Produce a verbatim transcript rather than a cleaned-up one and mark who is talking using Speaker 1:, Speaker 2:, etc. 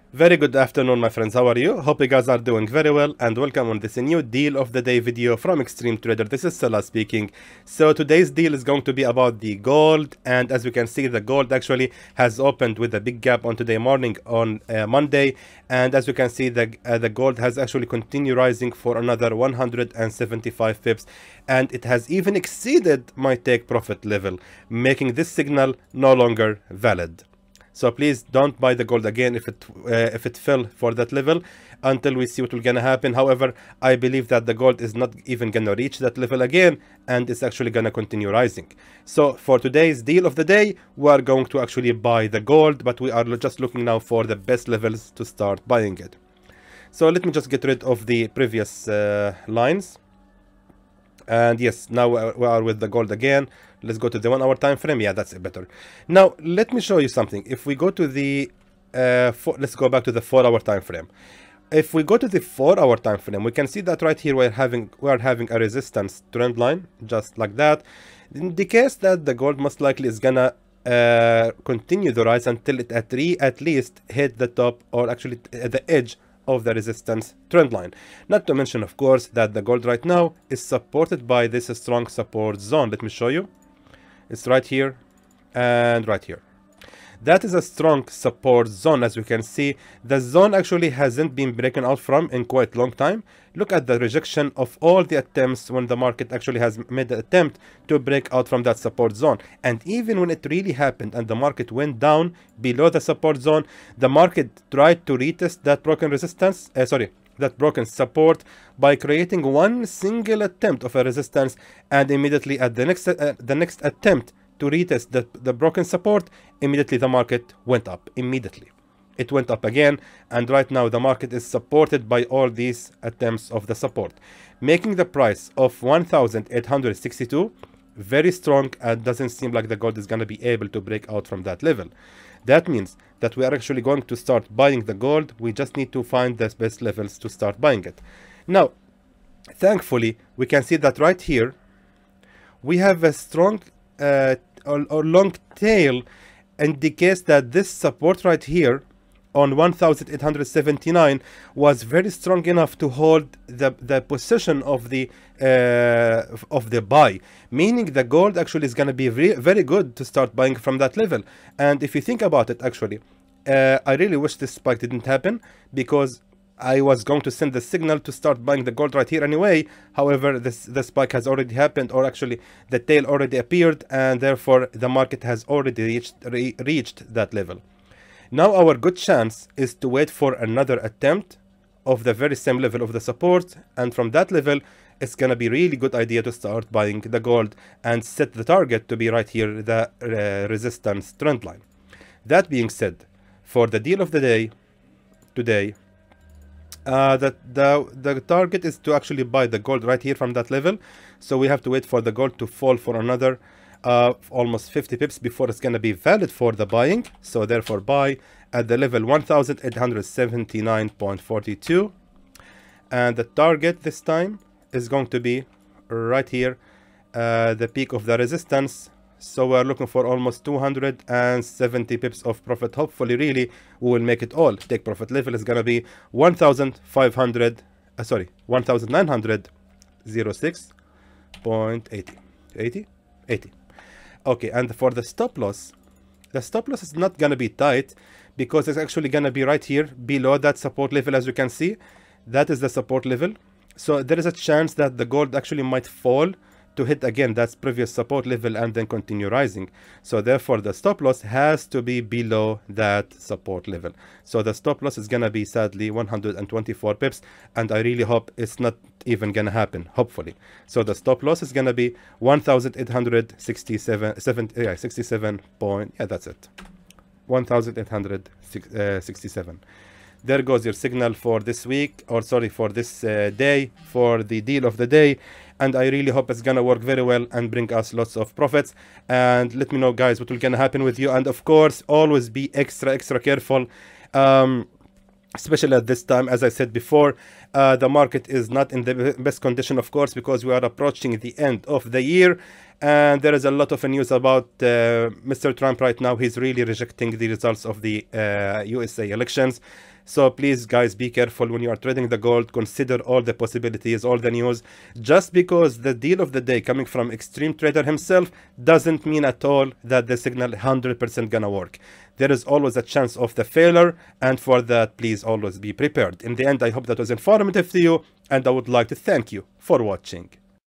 Speaker 1: Very good afternoon, my friends. How are you? Hope you guys are doing very well, and welcome on this new deal of the day video from Extreme Trader. This is Salah speaking. So today's deal is going to be about the gold, and as you can see, the gold actually has opened with a big gap on today morning on uh, Monday, and as you can see, the uh, the gold has actually continued rising for another one hundred seventy-five pips, and it has even exceeded my take profit level, making this signal no longer valid. So please don't buy the gold again if it uh, if it fell for that level until we see what will gonna happen. However, I believe that the gold is not even gonna reach that level again, and it's actually gonna continue rising. So for today's deal of the day, we are going to actually buy the gold, but we are just looking now for the best levels to start buying it. So let me just get rid of the previous uh, lines. And yes, now we are with the gold again. Let's go to the one hour time frame. Yeah, that's better. Now let me show you something. If we go to the uh, four, let's go back to the four hour time frame. If we go to the four hour time frame, we can see that right here we're having we're having a resistance trend line just like that, indicates that the gold most likely is gonna uh, continue the rise until it at, re at least hit the top, or actually at the edge of the resistance trend line. Not to mention, of course, that the gold right now is supported by this strong support zone. Let me show you. It's right here and right here. That is a strong support zone. As you can see, the zone actually hasn't been broken out from in quite a long time. Look at the rejection of all the attempts when the market actually has made the attempt to break out from that support zone. And even when it really happened and the market went down below the support zone, the market tried to retest that broken resistance, uh, sorry, that broken support by creating one single attempt of a resistance, and immediately at the next uh, the next attempt to retest the, the broken support, immediately the market went up. Immediately it went up again, and right now the market is supported by all these attempts of the support, making the price of one thousand eight hundred sixty-two very strong, and doesn't seem like the gold is going to be able to break out from that level. That means that we are actually going to start buying the gold. We just need to find the best levels to start buying it. Now thankfully we can see that right here we have a strong uh, or, or long tail, indicates that this support right here on one thousand eight hundred seventy-nine was very strong enough to hold the the position of the uh, of the buy, meaning the gold actually is going to be very, very good to start buying from that level. And if you think about it, actually uh, I really wish this spike didn't happen, because I was going to send the signal to start buying the gold right here anyway. However, this the spike has already happened, or actually the tail already appeared, and therefore the market has already reached re reached that level. Now our good chance is to wait for another attempt of the very same level of the support, and from that level it's gonna be really good idea to start buying the gold and set the target to be right here, the uh, resistance trend line. That being said, for the deal of the day today, Uh, that the the target is to actually buy the gold right here from that level. So we have to wait for the gold to fall for another uh, almost fifty pips before it's going to be valid for the buying. So therefore buy at the level one thousand eight hundred seventy-nine point four two, and the target this time is going to be right here, uh, the peak of the resistance. So we're looking for almost two hundred seventy pips of profit. Hopefully, really, we will make it all. Take profit level is gonna be one thousand five hundred, uh, sorry, one thousand nine hundred six point eight zero, eighty, eighty. Okay, and for the stop loss, the stop loss is not gonna be tight, because it's actually gonna be right here below that support level. As you can see, that is the support level. So there is a chance that the gold actually might fall to hit again that previous support level and then continue rising. So therefore the stop loss has to be below that support level. So the stop loss is gonna be sadly one hundred twenty-four pips, and I really hope it's not even gonna happen, hopefully. So the stop loss is gonna be one thousand eight hundred sixty-seven, seven, yeah, sixty-seven point, yeah, that's it, one thousand eight hundred sixty-seven. There goes your signal for this week, or sorry, for this uh, day, for the deal of the day. And I really hope it's gonna work very well and bring us lots of profits. And let me know, guys, what will gonna happen with you. And of course, always be extra extra careful, um especially at this time. As I said before, uh, the market is not in the best condition, of course, because we are approaching the end of the year, And there is a lot of news about uh, Mister Trump right now. He's really rejecting the results of the uh, U S A elections. So please, guys, be careful when you are trading the gold. Consider all the possibilities, all the news. Just because the deal of the day coming from Extreme Trader himself doesn't mean at all that the signal one hundred percent gonna work. There is always a chance of the failure, and for that, please always be prepared. In the end, I hope that was informative to you, and I would like to thank you for watching.